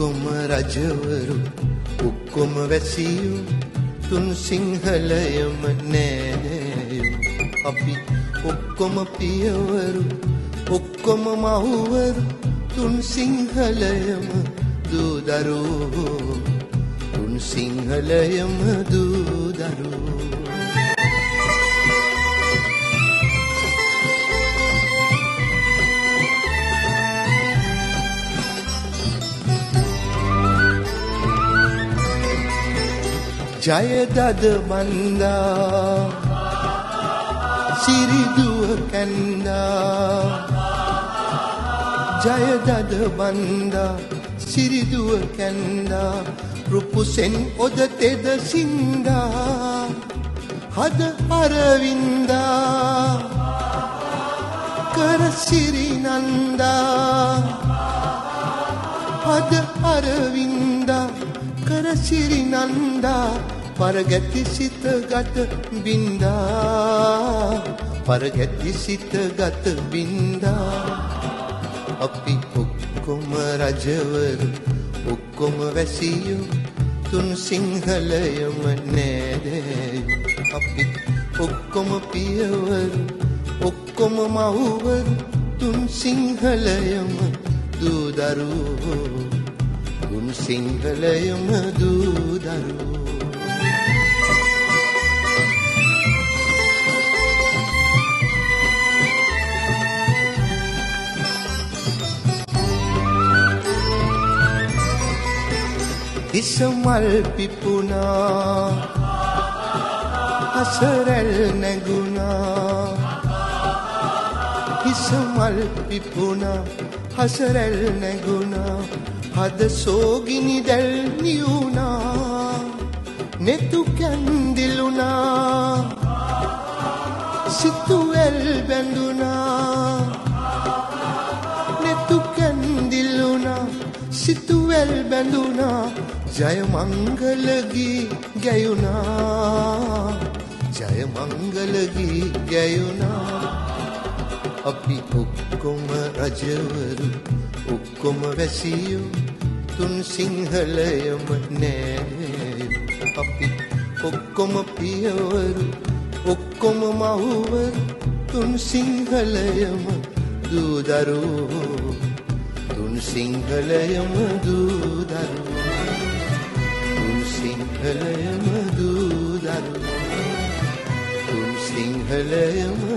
ඔක්කොම රජවරු ඔක්කොම වැසියෝ තුන් සිංහලයම නෑනෑයෝ අපි ඔක්කොම පියවරු ඔක්කොම මහුවරු තුන් සිංහලයම දූදරුවෝ තුන් සිංහලයම දූදරුවෝ ජයදද බන්දා සිරිදුව කැන්දා ජයදද බන්දා සිරිදුව කැන්දා රුපුසෙන් ඔද තෙද සින්දා හද අරවින්දා කර සිරිනන්දා හද අරවින්දා කර සිරිනන්දා පරගැති සිත ගත බින්දා පරගැති සිත ගත බින්දා අපි ඔක්කොම රජවරු ඔක්කොම වැසියෝ තුන් සිංහලයම නෑදෑයෝ අපි ඔක්කොම පියවරු ඔක්කොම මහුවරු තුන් සිංහලයම දූදරුවෝ තුන් සිංහලයම දූදරුවෝ ඉසමල් පිපුණා හසරැල් නැගුණා ඉසමල් පිපුණා හසරැල් නැගුණා හද සෝගිනි දැල් නියුණා නෙතු කැන්දිලුණා සිතුවැල් බැඳුණා නෙතු කැන්දිලුණා සිතුවැල් බැඳුණා ජය මංගල ගී ගැයුණා ජය මංගල ගී ගැයුණා අපි ඔක්කොම රජවරු ඔක්කොම වැසියෝ තුන් සිංහලයම නෑනෑයෝ අපි ඔක්කොම පියවරු ඔක්කොම මහුවරු තුන් සිංහලයම දූදරුවෝ තුන් සිංහලයම දූදරුවෝ තුන් සිංහලයම දූදරුවෝ තුන් සිංහලයම